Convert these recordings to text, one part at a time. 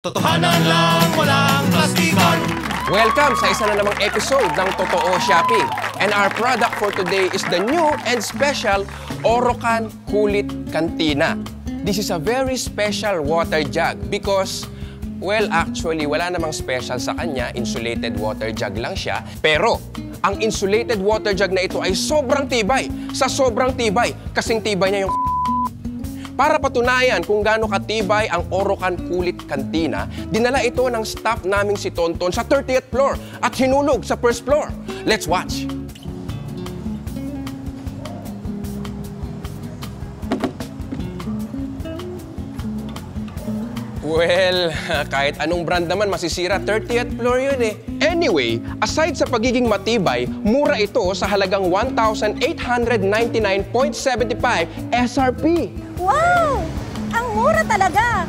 Totohanan lang, walang plastikan. Welcome sa isa na namang episode ng Totoo Shopping. And our product for today is the new and special Orocan Kulit Cantina. This is a very special water jug because, well, actually, wala namang special sa kanya. Insulated water jug lang siya. Pero, ang insulated water jug na ito ay sobrang tibay. Sa sobrang tibay, kasing tibay niya yung Para patunayan kung gaano katibay ang Orocan Kulit Cantina, dinala ito ng staff naming si Tonton sa 30th floor at hinulog sa first floor. Let's watch! Well, kahit anong brand naman masisira, 30th floor yun eh. Anyway, aside sa pagiging matibay, mura ito sa halagang 1,899.75 SRP. Wow! Ang mura talaga!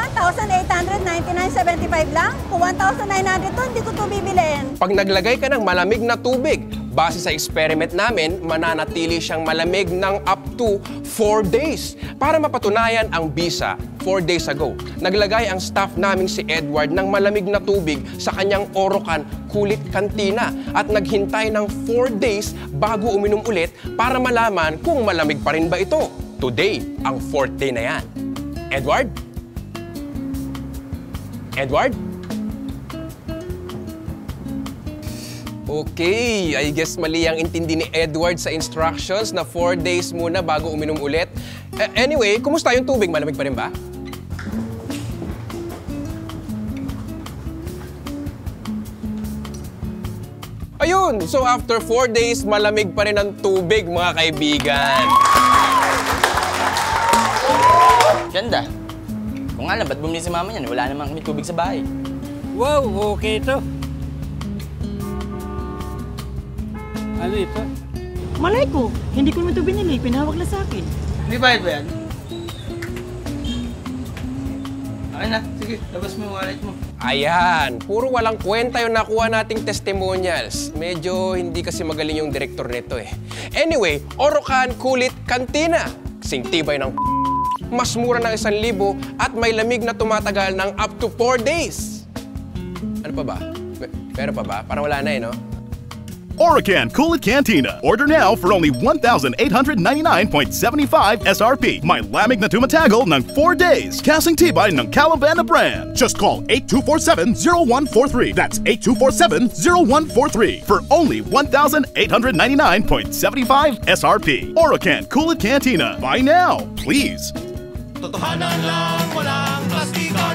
1,899.75 lang? Kung 1,900 to, hindi ko ito bibilin. Pag naglagay ka ng malamig na tubig, base sa experiment namin, mananatili siyang malamig ng up to 4 days. Para mapatunayan ang bisa, 4 days ago, naglagay ang staff naming si Edward ng malamig na tubig sa kanyang Orocan Kulit Cantina at naghintay ng 4 days bago uminom ulit para malaman kung malamig pa rin ba ito. Today, ang 4th day na yan. Edward? Edward? Okay, I guess mali ang intindi ni Edward sa instructions na 4 days muna bago uminom ulit. Anyway, kumusta yung tubig? Malamig pa rin ba? Ayun! So after 4 days, malamig pa rin ang tubig, mga kaibigan. Ganda. Kung alam, ba't bumili si mama niyan? Wala namang kami tubig sa bahay. Wow, okay ito. Ano ito? Malay ko, hindi ko naman ito binili, pinahawak lang sa akin. May bayad ba yan? Okay na, sige, labas mo yung wallet mo. Ayan, puro walang kwenta yung nakuha nating testimonials. Medyo hindi kasi magaling yung direktor nito eh. Anyway, Orocan Kulit Cantina. Kasing tibay ng mas mura ng 1,000 at may lamig na tumatagal ng up to 4 days. Ano pa ba? Meron pa ba? Parang wala na eh, no? Orocan Kulit Cantina. Order now for only 1,899.75 SRP. May lamig na tumatagal ng 4 days. Kasing tibay ng Calabana brand. Just call 8247-0143. That's 8247-0143 for only 1,899.75 SRP. Orocan Kulit Cantina. Buy now, please. Totohanan lang, walang plastikan.